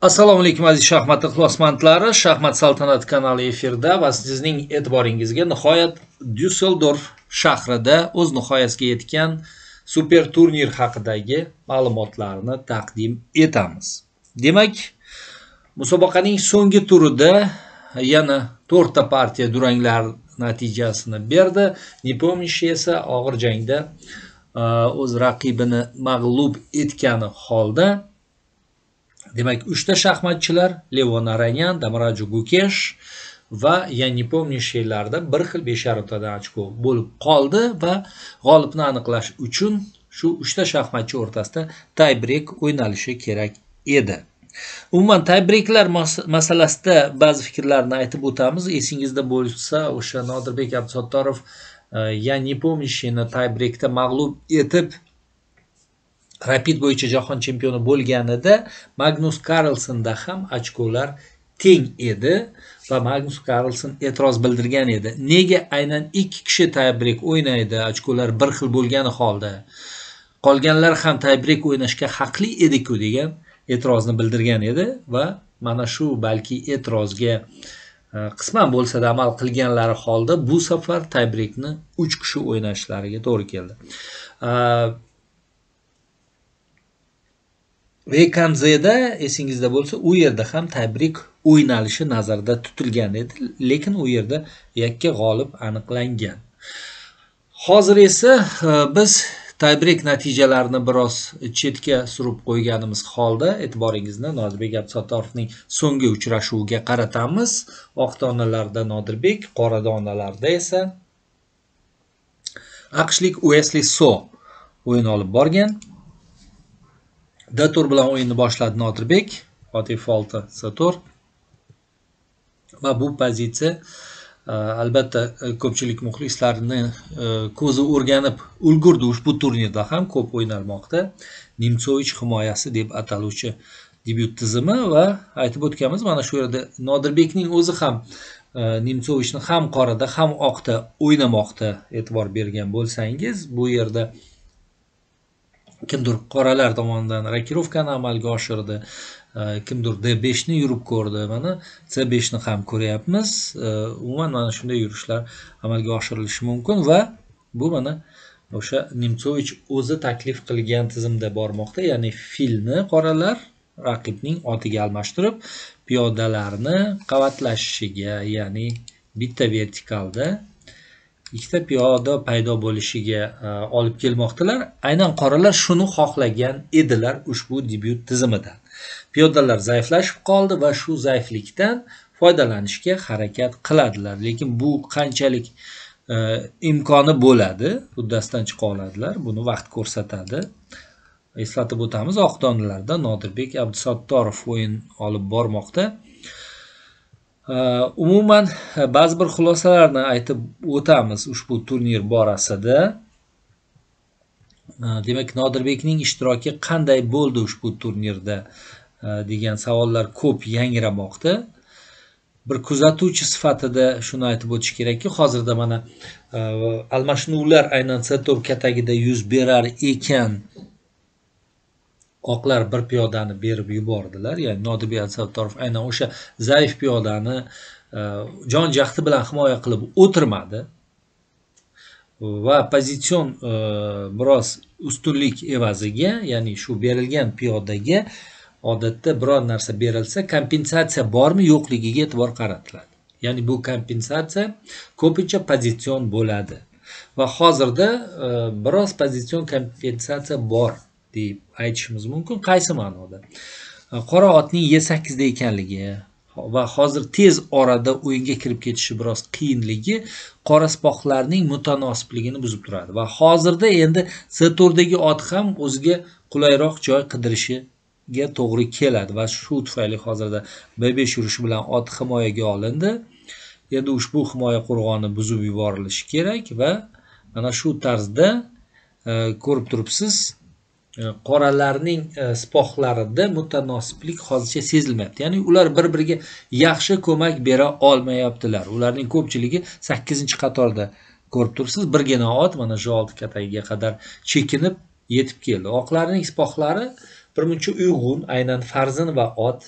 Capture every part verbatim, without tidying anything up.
Assalomu alaykum aziz shaxmat ixlosmandlari. Shaxmat saltanati kanali efirda va sizning e'tiboringizga nihoyat Düsseldorf shahrida o'z nihoyasiga yetgan super turnir haqidagi ma'lumotlarni taqdim etamiz. Demak, musobaqaning so'nggi turida yana to'rtta partiya duranglar natijasini berdi. Nepomniachtchi esa og'ir jangda o'z raqibini mag'lub etgani holda, demak, uchta shaxmatchilar Levon Aranyan, Damraju Gukesh va Yan Nepomniachtchilarda bir xil besh yarim tadan ochko bo'lib qoldi va g'olibni aniqlash uchun shu uchta shaxmatchi o'rtasida taybreak o'ynalishi kerak edi. Umuman taybreaklar masalasida ba'zi fikrlarni aytib o'tamiz. Esingizda bo'lsa, o'sha Nodirbek Abdusattorov Yan Nepomniachtchini taybreakda mag'lub etib Rapid bo'yicha jahon chempioni bo'lganida Magnus Carlsenda ham ochkolar teng edi va Magnus Carlsen e'tiroz bildirgan edi. Nega aynan ikki kishi taybreak o'ynaydi, ochkolar bir xil bo'lgani holda qolganlar ham taybreak o'ynashga haqli edi-ku degan e'tirozni bildirgan edi va mana shu balki e'tirozga qisman bo'lsa-da amal qilganlari holda bu safar taybreakni uch kishi o'ynashlariga to'g'ri keldi. Vekanzeda esingizda bo'lsa, u yerda ham taybreak o'ynalishi nazarda tutilgan edi, lekin u yerda yakka g'olib aniqlangan. Hozir esa biz taybreak natijalarini biroz chetga surib qo'yganimiz holda e'tiboringizni Nodirbek Abdusattorovning so'nggi uchrashuviga qaratamiz. Oq donalarda Nodirbek, qora donalarda esa aqshlik Wesley So o'yin olib borgan. D tur bilan o'yinni boshladi Nodirbek, Otif olti C tur. Va bu pozitsiya albatta ko'pchilik muxlislarni ko'zi o'rganib ulgurdi. Ushbu turnirda ham ko'p o'ynalmoqda. Nemtsovich himoyasi deb ataluvchi debyut tizimi va aytib o'tganmiz, mana shu yerda Nodirbekning o'zi ham Nemtsovichni ham qorada, ham oqda o'ynamoqda. E'tibor bergan bo'lsangiz, bu yerda kimdir qoralar tomonidan rokirovkani amalga oshirdi, kimdir D besh ni yurib ko'rdi, mana C besh ni ham ko'ryapmiz. Umuman mana shunday yurishlar amalga oshirilishi mumkin va bu mana o'sha Nemtsovich o'zi taklif qilgan tizimda bormoqda, ya'ni filni qoralar raqibning otiga almashtirib, piyodalarni qavatlashishiga, ya'ni bitta vertikalda ikkita piyoda paydo bo'lishiga olib kelmoqdalar. Aynan qoralar shuni xohlagan edilar ushbu debyut tizimidan. Piyodalar zaiflashib qoldi va shu zaiflikdan foydalanishga harakat qiladilar. Lekin bu qanchalik e, imkoni bo'ladi, uddasidan chiqa oladilar, buni vaqt ko'rsatadi. Eslatib o'tamiz, oq donalarda Nodirbek Abdusattorov o'yin olib bormoqda. Umuman ba'zi bir xulosalarni aytib o'tamiz ushbu turnir borasida. Demak, Nodirbekning ishtiroki qanday bo'ldi ushbu turnirda degan savollar ko'p yangramoqda. Bir kuzatuvchi sifatida shuni aytib o'tish kerakki, hozirda mana almashinuvlar aynan C tur katagida yuz berar ekan, oqlar bir piyodani berib yubordilar. Ya'ni Nodirbek Abdusattorov aynan o'sha zaif piyodani jon jahdi bilan himoya qilib o'tirmadi va pozitsion biroz ustunlik evaziga, ya'ni shu berilgan piyodaga odatda biror narsa berilsa, kompensatsiya bormi yo'qligiga e'tibor qaratiladi. Ya'ni bu kompensatsiya ko'pincha pozitsion bo'ladi va hozirda biroz pozitsion kompensatsiya bor deb aytishimiz mumkin. Qaysi ma'noda? Qora otning E sakkiz da ekanligi va hozir tez orada o'yinga kirib ketishi biroz qiyinligi qora sipohlarning mutanosibligini buzib turadi va hozirda endi C turdagi ot ham o'ziga qulayroq joy qidirishiga to'g'ri keladi va shu tufayli hozirda B besh yurishi bilan ot himoyaga olindi. Endi ushbu himoya qo'rg'oni buzib yuborilishi kerak va mana shu tarzda ko'rib turibsiz, qoralarning sipohlarida mutanosiblik hozircha sezilmayapti. Ya'ni ular bir-biriga yaxshi ko'mak bera olmayaptilar. Ularning ko'pchiligi sakkizinchi qatorda ko'rib turibsiz. Birgina ot mana shu olti katagiga qadar chekinib yetib keldi. Oqlarning sipohlari birmuncha uyg'un, aynan Farzin va ot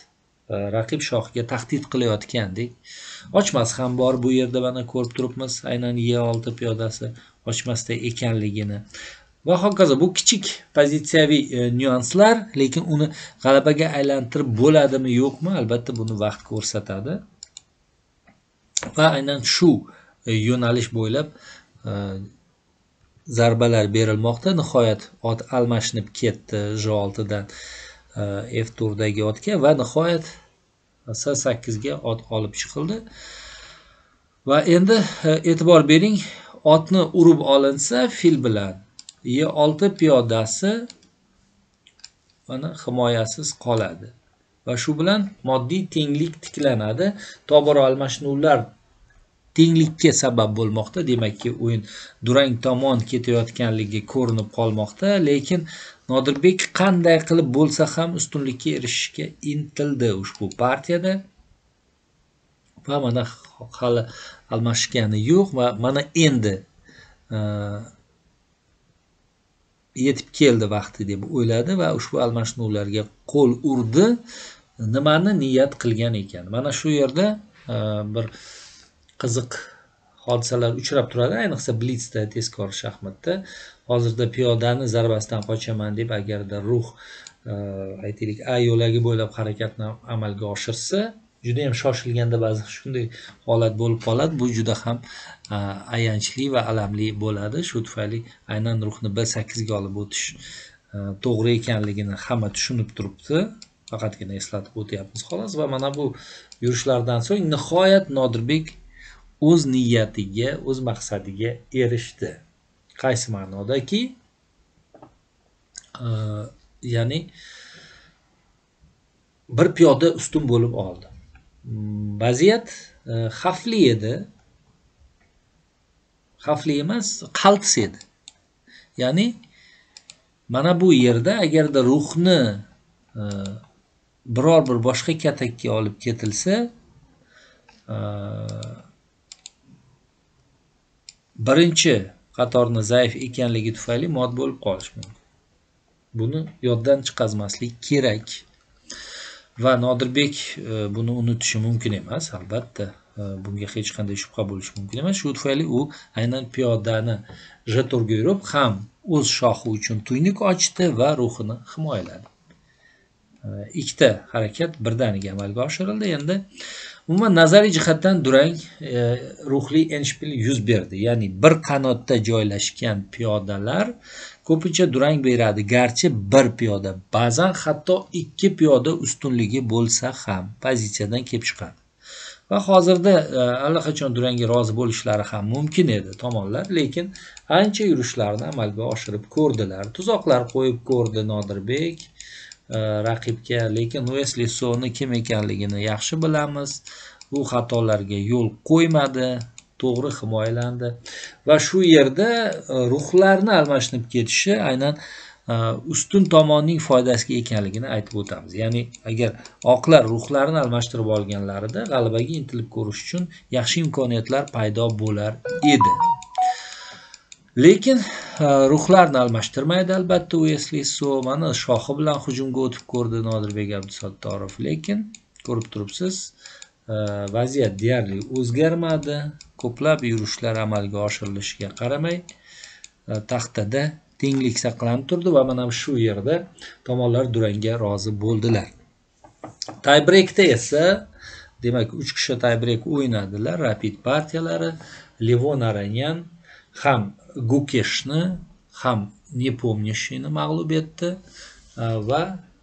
raqib shohiga tahdid qilayotgandek. Ochmas ham bor bu yerda, mana ko'rib turibmiz, aynan E olti piyodasi ochmasda ekanligini. Va hokazo, bu kichik pozitsiyaviy e, nyuanslar, lekin uni g'alabaga aylantirib bo'ladimi, yo'qmi? Albatta buni vaqt ko'rsatadi. Va aynan shu e, yo'nalish bo'ylab e, zarbalar berilmoqda. Nihoyat ot almashinib ketdi J olti dan e, F turdagi otga va nihoyat S sakkiz ga ot olib chiqildi. Va endi e, e'tibor bering, otni urib olinsa fil bilan E olti piyodasi mana himoyasiz qoladi va shu bilan moddiy tenglik tiklanadi. Tobora almashinuvlar tenglikka sabab bo'lmoqda. Demakki, o'yin durang tomon ketayotganligi ko'rinib qolmoqda, lekin Nodirbek qanday qilib bo'lsa ham ustunlikka erishishga intildi ushbu partiyada. Va mana hali almashgani yo'q va mana endi yetib keldi vaqti deb o'yladi va ushbu almashinuvlarga qo'l urdi. Nimani niyat qilgan ekan? Mana shu yerda bir qiziq hodisalar uchrab turadi, ayniqsa blitzda, tezkor shaxmatda. Hozirda piyodani zarbasidan qochaman deb agarda ruh aytaylik A yo'lagi bo'ylab harakatni amalga oshirsa, juda ham shoshilganda ba'zi shunday holat bo'lib qoladi. Bu juda ham ayanchli va alamli bo'ladi. Shu tufayli aynan ruhni B sakkiz ga olib o'tish to'g'ri ekanligini hamma tushunib turibdi. Faqatgina eslatib o'tyapmiz xolos. Va mana bu yurishlardan so'ng nihoyat Nodirbek o'z niyatiga, o'z maqsadiga erishdi. Qaysi ma'nodaki, ya'ni bir piyoda ustun bo'lib oldi. Vaziyat xavfli edi. Xavfli emas, qaltis edi. Ya'ni mana bu yerda agarda ruhni biror bir boshqa katakka olib ketilsa, birinchi qatorni zaif ekanligi tufayli mod bo'lib qolish mumkin. Buni yoddan chiqazmaslik kerak. Va Nodirbek buni unutishi mumkin emas, albatta. Bunga hech qanday shubha bo'lishi mumkin emas. Shu tufayli u aynan piyodani J to'rtga yurib ham o'z shohi uchun tuynik ochdi va ruhini himoyaladi. Ikkita harakat birdaniga amalga oshirildi. Endi umuman nazariy jihatdan durang e, ruhli endshpil yuz berdi. Ya'ni bir qanotda joylashgan piyodalar ko'pincha durang beradi, garchi bir piyoda, ba'zan hatto ikki piyoda ustunligi bo'lsa ham pozitsiyadan kelib chiqadi. Va hozirda e, allaqachon durangga rozi bo'lishlari ham mumkin edi tomonlar, lekin ancha yurishlarni amalga oshirib ko'rdilar. Tuzoqlar qo'yib ko'rdi Nodirbek e, raqibga, lekin Wesley So'ni kim ekanligini yaxshi bilamiz. Bu xatolarga yo'l qo'ymadi, to'g'ri himoyalandi va shu yerda ruhlarni almashinib ketishi aynan ustun tomonning foydasiga ekanligini aytib o'tamiz. Ya'ni agar oqlar ruhlarni almashtirib olganlarida g'alabaga intilib ko'rish uchun yaxshi imkoniyatlar paydo bo'lar edi. Lekin ruhlarni almashtirmaydi albatta Wesley So. Mana shohi bilan hujumga o'tib ko'rdi Nodirbek Abdusattorov, lekin ko'rib turibsiz, vaziyat deyarli o'zgarmadi. Ko'plab yurishlar amalga oshirilishiga qaramay taxtada tenglik saqlanib turdi va mana shu yerda tomonlar durangga rozi bo'ldilar. Taybrekda esa, demak uch kishi taybreak o'ynadilar. Rapid partiyalari Levon Aranyan ham Gukeshni ham Nepomnishini mag'lub etdi va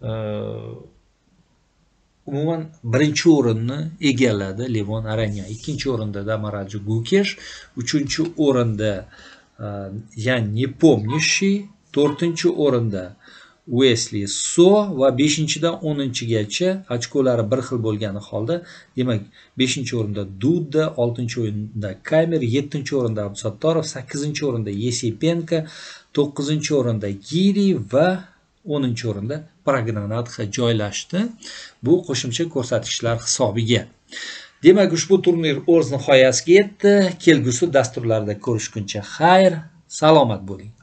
umuman birinchi o'rinni egalladi Levon Aranyan. Ikkinchi o'rinda Damaraju Gukesh, uchinchi o'rinda Yan Nepomnishi, to'rtinchi o'rinda Wesley So va beshinchidan o'ninchigacha ochkolari bir xil bo'lgani holda, demak beshinchi o'rinda Duda, oltinchi o'rinda Kamer, yettinchi o'rinda Abdusattorov, sakkizinchi o'rinda Yesipenko, to'qqizinchi o'rinda Giri va o'ninchi o'rinda Pragnanadxa joylashdi. Bu qo'shimcha ko'rsatkichlar hisobiga. Demak, ushbu turnir o'z nihoyasiga yetdi. Kelgusi dasturlarda ko'rishguncha xayr, salomat bo'ling.